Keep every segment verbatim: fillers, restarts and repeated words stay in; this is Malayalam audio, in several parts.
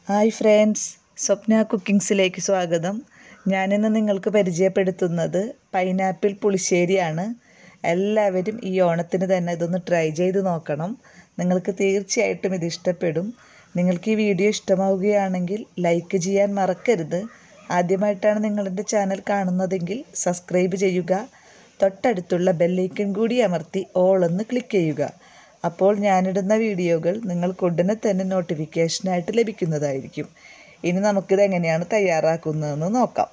ഹായ് ഫ്രണ്ട്സ്, സ്വപ്ന കുക്കിങ്സിലേക്ക് സ്വാഗതം. ഞാനിന്ന് നിങ്ങൾക്ക് പരിചയപ്പെടുത്തുന്നത് പൈനാപ്പിൾ പുളിശ്ശേരിയാണ്. എല്ലാവരും ഈ ഓണത്തിന് തന്നെ ഇതൊന്ന് ട്രൈ ചെയ്ത് നോക്കണം. നിങ്ങൾക്ക് തീർച്ചയായിട്ടും ഇത് ഇഷ്ടപ്പെടും. നിങ്ങൾക്ക് ഈ വീഡിയോ ഇഷ്ടമാവുകയാണെങ്കിൽ ലൈക്ക് ചെയ്യാൻ മറക്കരുത്. ആദ്യമായിട്ടാണ് നിങ്ങളുടെ ചാനൽ കാണുന്നതെങ്കിൽ സബ്സ്ക്രൈബ് ചെയ്യുക. തൊട്ടടുത്തുള്ള ബെല്ലൈക്കൺ കൂടി അമർത്തി ഓൾ എന്ന് ക്ലിക്ക് ചെയ്യുക. അപ്പോൾ ഞാനിടുന്ന വീഡിയോകൾ നിങ്ങൾക്ക് ഉടനെ തന്നെ നോട്ടിഫിക്കേഷനായിട്ട് ലഭിക്കുന്നതായിരിക്കും. ഇനി നമുക്കിത് എങ്ങനെയാണ് തയ്യാറാക്കുന്നതെന്ന് നോക്കാം.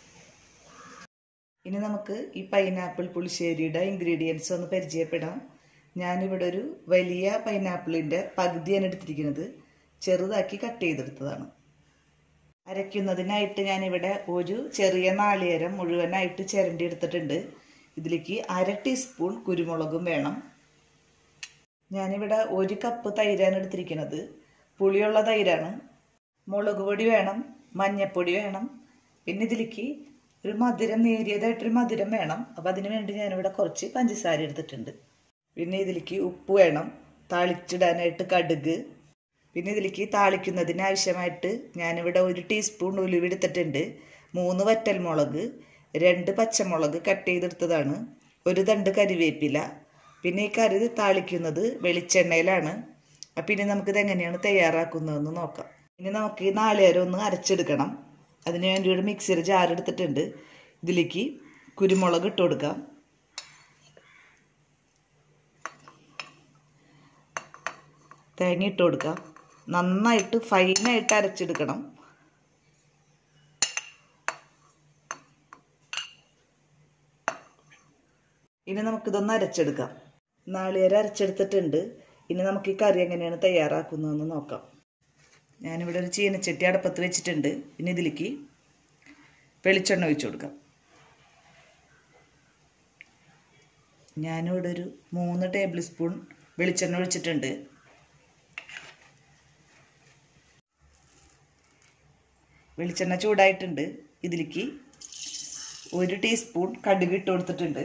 ഇനി നമുക്ക് ഈ പൈനാപ്പിൾ പുളിശ്ശേരിയുടെ ഇൻഗ്രീഡിയൻസ് ഒന്ന് പരിചയപ്പെടാം. ഞാനിവിടെ ഒരു വലിയ പൈനാപ്പിളിൻ്റെ പകുതിയാണ് എടുത്തിരിക്കുന്നത്. ചെറുതാക്കി കട്ട് ചെയ്തെടുത്തതാണ്. അരയ്ക്കുന്നതിനായിട്ട് ഞാനിവിടെ ഒരു ചെറിയ നാളികേരം മുഴുവനായിട്ട് ചിരണ്ടി എടുത്തിട്ടുണ്ട്. ഇതിലേക്ക് അര ടീസ്പൂൺ കുരുമുളകും വേണം. ഞാനിവിടെ ഒരു കപ്പ് തൈരാണ് എടുത്തിരിക്കുന്നത്. പുളിയുള്ള തൈരാണ്. മുളക് പൊടി വേണം, മഞ്ഞൾപ്പൊടി വേണം, പിന്നെ ഇതിലേക്ക് ഒരു മധുരം നേരിയതായിട്ടൊരു മധുരം വേണം. അപ്പം അതിന് വേണ്ടി ഞാനിവിടെ കുറച്ച് പഞ്ചസാര എടുത്തിട്ടുണ്ട്. പിന്നെ ഇതിലേക്ക് ഉപ്പ് വേണം, താളിച്ചിടാനായിട്ട് കടുക്, പിന്നെ ഇതിലേക്ക് താളിക്കുന്നതിന് ആവശ്യമായിട്ട് ഞാനിവിടെ ഒരു ടീസ്പൂൺ ഉലുവ എടുത്തിട്ടുണ്ട്, മൂന്ന് വറ്റൽമുളക്, രണ്ട് പച്ചമുളക് കട്ട് ചെയ്തെടുത്തതാണ്, ഒരു തണ്ട് കരിവേപ്പില. പിന്നെ ഈ കറി താളിക്കുന്നത് വെളിച്ചെണ്ണയിലാണ്. അപ്പം ഇനി നമുക്കിത് എങ്ങനെയാണ് തയ്യാറാക്കുന്നതെന്ന് നോക്കാം. ഇനി നമുക്ക് ഈ നാളികേരം ഒന്ന് അരച്ചെടുക്കണം. അതിന് വേണ്ടി ഒരു മിക്സിയുടെ ജാർ എടുത്തിട്ടുണ്ട്. ഇതിലേക്ക് കുരുമുളക് ഇട്ട് കൊടുക്കാം. തേങ്ങ ഇട്ട് കൊടുക്കാം. നന്നായിട്ട് ഫൈനായിട്ട് അരച്ചെടുക്കണം. ഇനി നമുക്കിതൊന്ന് അരച്ചെടുക്കാം. നാളികേരം അരച്ചെടുത്തിട്ടുണ്ട്. ഇനി നമുക്ക് ഈ കറി എങ്ങനെയാണ് തയ്യാറാക്കുന്നതെന്ന് നോക്കാം. ഞാനിവിടെ ഒരു ചീനച്ചട്ടി അടുപ്പത്ത് വെച്ചിട്ടുണ്ട്. ഇനി ഇതിലേക്ക് വെളിച്ചെണ്ണ ഒഴിച്ചു കൊടുക്കാം. ഞാനിവിടെ ഒരു മൂന്ന് ടേബിൾ സ്പൂൺ വെളിച്ചെണ്ണ ഒഴിച്ചിട്ടുണ്ട്. വെളിച്ചെണ്ണ ചൂടായിട്ടുണ്ട്. ഇതിലേക്ക് ഒരു ടീസ്പൂൺ കടുക് ഇട്ട് കൊടുത്തിട്ടുണ്ട്.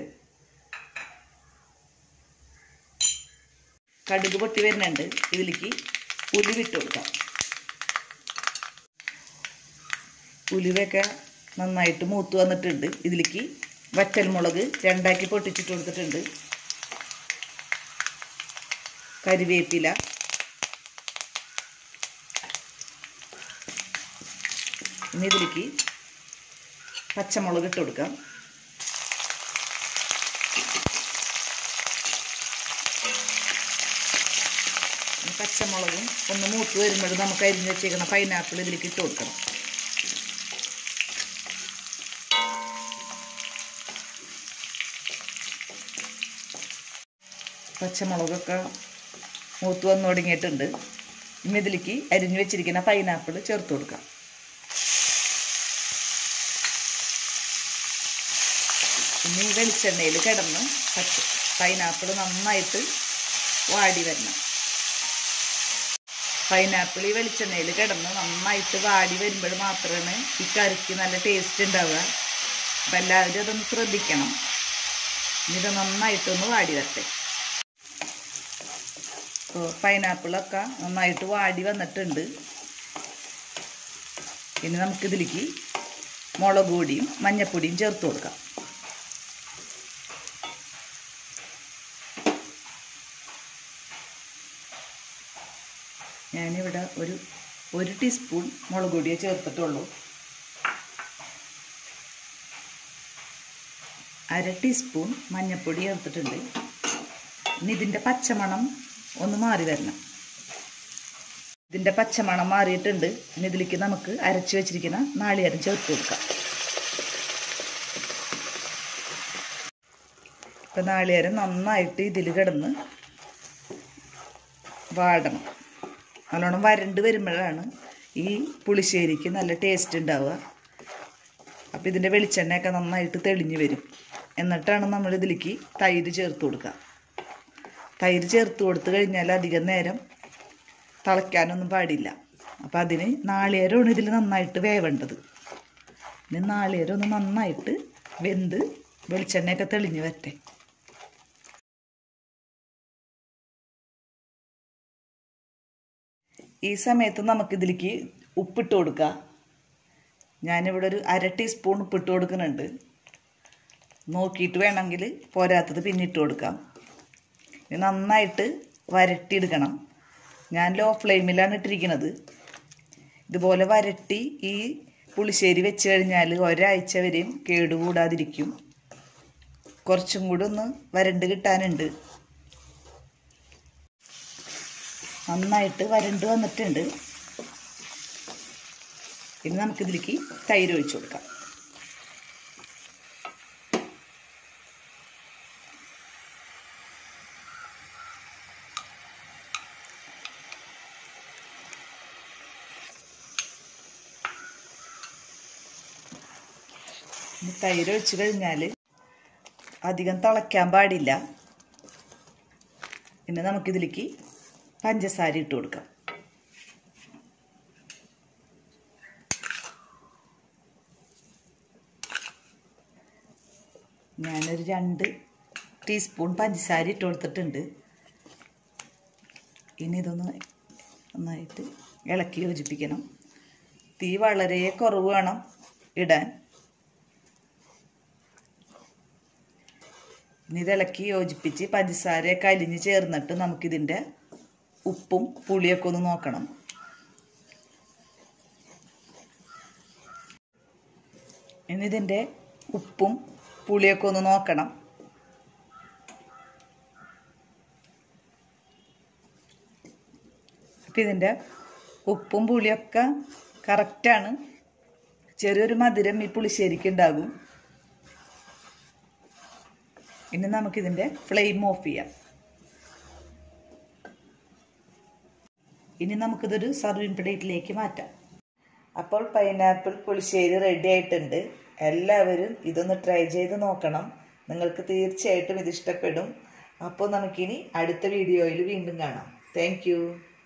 കടുക് പൊട്ടി വരുന്നുണ്ട്. ഇതിലേക്ക് ഉലുവ ഇട്ട് കൊടുക്കാം. ഉലുവയൊക്കെ നന്നായിട്ട് മൂത്ത് വന്നിട്ടുണ്ട്. ഇതിലേക്ക് വറ്റൽമുളക് രണ്ടാക്കി പൊട്ടിച്ചിട്ട് കൊടുത്തിട്ടുണ്ട്. കരിവേപ്പില, ഇനി ഇതിലേക്ക് പച്ചമുളക് ഇട്ട് കൊടുക്കാം. പച്ചമുളകും ഒന്ന് മൂത്ത് വരുമ്പോൾ നമുക്ക് അരിഞ്ഞ് വെച്ചേക്കുന്ന പൈനാപ്പിൾ ഇതിലേക്ക് ഇട്ട് കൊടുക്കണം. പച്ചമുളകൊക്കെ മൂത്ത് വന്ന് തുടങ്ങിയിട്ടുണ്ട്. ഇനി ഇതിലേക്ക് അരിഞ്ഞു വെച്ചിരിക്കുന്ന പൈനാപ്പിൾ ചേർത്ത് കൊടുക്കാം. ഇനി വെളിച്ചെണ്ണയിൽ കിടന്ന് പച്ച പൈനാപ്പിൾ നന്നായിട്ട് വാടി വരണം. പൈനാപ്പിൾ ഈ വെളിച്ചെണ്ണയിൽ കിടന്ന് നന്നായിട്ട് വാടി വരുമ്പോൾ മാത്രമേ ഈ കറിക്ക് നല്ല ടേസ്റ്റ് ഉണ്ടാവുക. അപ്പം എല്ലാവരും അതൊന്ന് ശ്രദ്ധിക്കണം. ഇത് നന്നായിട്ടൊന്ന് വാടി വരട്ടെ. ഇപ്പോൾ പൈനാപ്പിളൊക്കെ നന്നായിട്ട് വാടി വന്നിട്ടുണ്ട്. ഇനി നമുക്കിതിലേക്ക് മുളക് പൊടിയും മഞ്ഞൾപ്പൊടിയും ചേർത്ത് കൊടുക്കാം. ഞാനിവിടെ ഒരു ഒരു ടീസ്പൂൺ മുളക് പൊടിയെ ചേർത്തിട്ടുള്ളൂ. അര ടീസ്പൂൺ മഞ്ഞൾപ്പൊടി ചേർത്തിട്ടുണ്ട്. ഇനി ഇതിൻ്റെ പച്ചമണം ഒന്ന് മാറി വരണം. ഇതിൻ്റെ പച്ചമണം മാറിയിട്ടുണ്ട്. ഇനി ഇതിലേക്ക് നമുക്ക് അരച്ച് വെച്ചിരിക്കുന്ന നാളികേരം ചേർത്ത് കൊടുക്കാം. ഇപ്പം നാളികേരം നന്നായിട്ട് ഇതിൽ കിടന്ന് വാടണം. നല്ലോണം വരണ്ട് വരുമ്പോഴാണ് ഈ പുളിശ്ശേരിക്ക് നല്ല ടേസ്റ്റ് ഉണ്ടാവുക. അപ്പോൾ ഇതിൻ്റെ വെളിച്ചെണ്ണയൊക്കെ നന്നായിട്ട് തെളിഞ്ഞ് വരും. എന്നിട്ടാണ് നമ്മൾ ഇതിലേക്ക് തൈര് ചേർത്ത് കൊടുക്കുക. തൈര് ചേർത്ത് കൊടുത്തു കഴിഞ്ഞാൽ അധികം നേരം തിളയ്ക്കാനൊന്നും പാടില്ല. അപ്പോൾ അതിന് നാളികേരമാണ് ഇതിൽ നന്നായിട്ട് വേവേണ്ടത്. ഇനി നാളികേരം ഒന്ന് നന്നായിട്ട് വെന്ത് വെളിച്ചെണ്ണയൊക്കെ തെളിഞ്ഞ് വരട്ടെ. ഈ സമയത്ത് നമുക്കിതിലേക്ക് ഉപ്പിട്ട് കൊടുക്കുക. ഞാനിവിടെ ഒരു അര ടീസ്പൂൺ ഉപ്പിട്ട് കൊടുക്കുന്നുണ്ട്. നോക്കിയിട്ട് വേണമെങ്കിൽ പോരാത്തത് പിന്നിട്ട് കൊടുക്കാം. ഇത് നന്നായിട്ട് വരട്ടിയെടുക്കണം. ഞാൻ ലോ ഫ്ലെയിമിലാണ് ഇട്ടിരിക്കുന്നത്. ഇതുപോലെ വരട്ടി ഈ പുളിശ്ശേരി വെച്ച് കഴിഞ്ഞാൽ ഒരാഴ്ച വരെയും കേടുകൂടാതിരിക്കും. കുറച്ചും കൂടി ഒന്ന് വരണ്ട് കിട്ടാനുണ്ട്. നന്നായിട്ട് വരണ്ട് വന്നിട്ടുണ്ട്. ഇനി നമുക്കിതിലേക്ക് തൈര് ഒഴിച്ചു കൊടുക്കാം. തൈര് ഒഴിച്ചു കഴിഞ്ഞാൽ അധികം തിളയ്ക്കാൻ പാടില്ല. പിന്നെ നമുക്കിതിലേക്ക് പഞ്ചസാര ഇട്ട് കൊടുക്കാം. ഞാനൊരു രണ്ട് ടീസ്പൂൺ പഞ്ചസാര ഇട്ട് കൊടുത്തിട്ടുണ്ട്. ഇനി ഇതൊന്ന് നന്നായിട്ട് ഇളക്കി യോജിപ്പിക്കണം. തീ വളരെ കുറവ് വേണം ഇടാൻ. ഇനി ഇതിളക്കി യോജിപ്പിച്ച് പഞ്ചസാരയൊക്കെ അലിഞ്ഞ് ചേർന്നിട്ട് നമുക്കിതിൻ്റെ ഉപ്പും പുളിയൊക്കെ ഒന്ന് നോക്കണം. ഇനി ഇതിൻ്റെ ഉപ്പും പുളിയൊക്കെ ഒന്ന് നോക്കണം. അപ്പം ഇതിൻ്റെ ഉപ്പും പുളിയൊക്കെ കറക്റ്റാണ്. ചെറിയൊരു മധുരം ഈ പുളിശ്ശേരിക്ക് ഉണ്ടാകും. ഇനി നമുക്കിതിൻ്റെ ഫ്ലെയിം ഓഫ് ചെയ്യാം. ഇനി നമുക്കിതൊരു സർവിങ് പ്ലേറ്റിലേക്ക് മാറ്റാം. അപ്പോൾ പൈനാപ്പിൾ പുളിശ്ശേരി റെഡി ആയിട്ടുണ്ട്. എല്ലാവരും ഇതൊന്ന് ട്രൈ ചെയ്ത് നോക്കണം. നിങ്ങൾക്ക് തീർച്ചയായിട്ടും ഇത് ഇഷ്ടപ്പെടും. അപ്പോൾ നമുക്കിനി അടുത്ത വീഡിയോയിൽ വീണ്ടും കാണാം. Thank U.